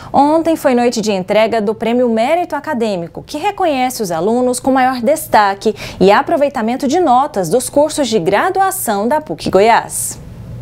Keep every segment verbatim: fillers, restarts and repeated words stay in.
Ontem foi noite de entrega do Prêmio Mérito Acadêmico, que reconhece os alunos com maior destaque e aproveitamento de notas dos cursos de graduação da PUC Goiás.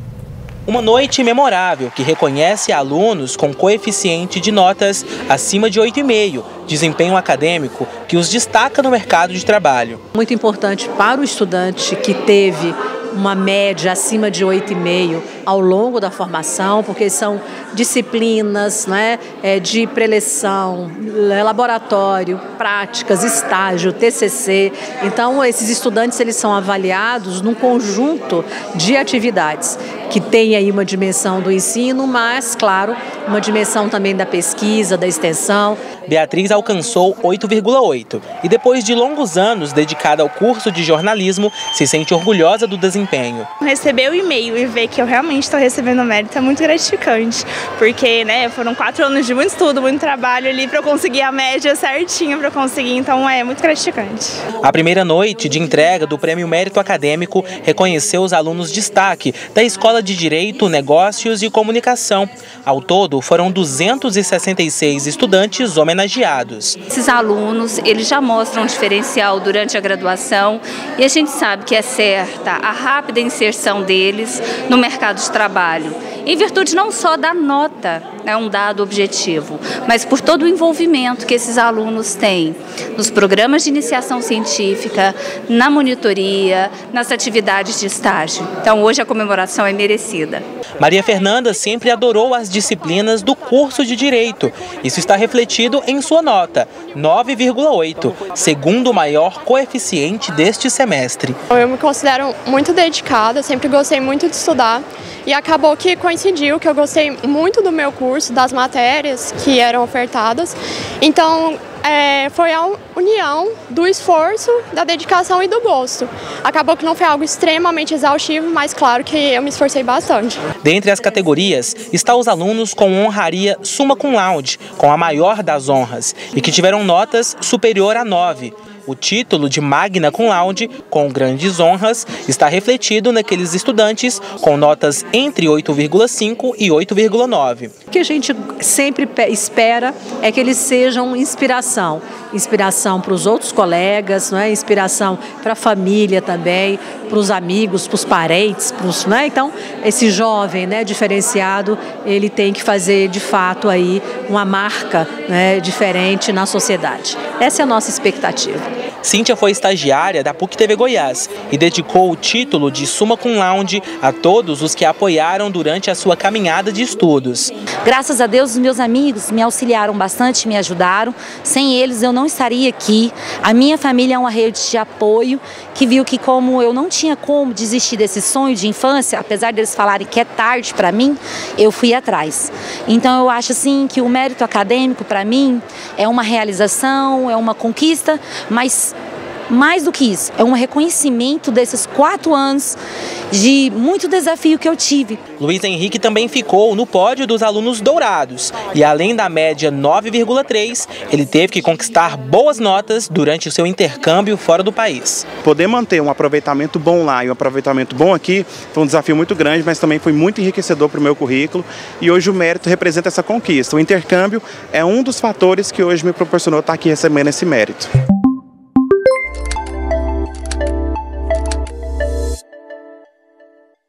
Uma noite memorável que reconhece alunos com coeficiente de notas acima de oito vírgula cinco, desempenho acadêmico que os destaca no mercado de trabalho. Muito importante para o estudante que teve uma média acima de oito vírgula cinco ao longo da formação, porque são disciplinas, né, de preleção, laboratório, práticas, estágio, T C C. Então, esses estudantes eles são avaliados num conjunto de atividades que tem aí uma dimensão do ensino, mas, claro, uma dimensão também da pesquisa, da extensão. Beatriz alcançou oito vírgula oito e depois de longos anos dedicada ao curso de jornalismo, se sente orgulhosa do desempenho. Receber o e-mail e ver que eu realmente estou recebendo mérito é muito gratificante, porque né, foram quatro anos de muito estudo, muito trabalho ali para eu conseguir a média certinha para conseguir, então é muito gratificante. A primeira noite de entrega do Prêmio Mérito Acadêmico reconheceu os alunos destaque da Escola de Direito, Negócios e Comunicação. Ao todo, foram duzentos e sessenta e seis estudantes homenageados. Esses alunos, eles já mostram um diferencial durante a graduação e a gente sabe que é certa a rápida inserção deles no mercado de trabalho, em virtude não só da nota, é um dado objetivo, mas por todo o envolvimento que esses alunos têm nos programas de iniciação científica, na monitoria, nas atividades de estágio. Então hoje a comemoração é merecida. Maria Fernanda sempre adorou as disciplinas do curso de Direito. Isso está refletido em sua nota, nove vírgula oito, segundo maior coeficiente deste semestre. Eu me considero muito dedicada, sempre gostei muito de estudar. E acabou que coincidiu que eu gostei muito do meu curso, das matérias que eram ofertadas. Então, é, foi a união do esforço, da dedicação e do gosto. Acabou que não foi algo extremamente exaustivo, mas claro que eu me esforcei bastante. Dentre as categorias, está os alunos com honraria Summa Cum Laude, com a maior das honras, e que tiveram notas superior a nove. O título de Magna Cum Laude, com grandes honras, está refletido naqueles estudantes com notas entre oito vírgula cinco e oito vírgula nove. O que a gente sempre espera é que eles sejam inspiração. Inspiração para os outros colegas, não é? Inspiração para a família também, para os amigos, para os parentes. Pros, né? Então, esse jovem, né, diferenciado, ele tem que fazer, de fato, aí, uma marca, né, diferente na sociedade. Essa é a nossa expectativa. Cíntia foi estagiária da PUC T V Goiás e dedicou o título de Summa Cum Laude a todos os que a apoiaram durante a sua caminhada de estudos. Graças a Deus, os meus amigos me auxiliaram bastante, me ajudaram. Sem eles, eu não estaria aqui. A minha família é uma rede de apoio que viu que, como eu não tinha como desistir desse sonho de infância, apesar deles falarem que é tarde para mim, eu fui atrás. Então, eu acho assim que o mérito acadêmico, para mim, é uma realização, é uma conquista, mas mais do que isso, é um reconhecimento desses quatro anos de muito desafio que eu tive. Luiz Henrique também ficou no pódio dos alunos dourados e, além da média nove vírgula três, ele teve que conquistar boas notas durante o seu intercâmbio fora do país. Poder manter um aproveitamento bom lá e um aproveitamento bom aqui foi um desafio muito grande, mas também foi muito enriquecedor para o meu currículo e hoje o mérito representa essa conquista. O intercâmbio é um dos fatores que hoje me proporcionou estar aqui recebendo esse mérito.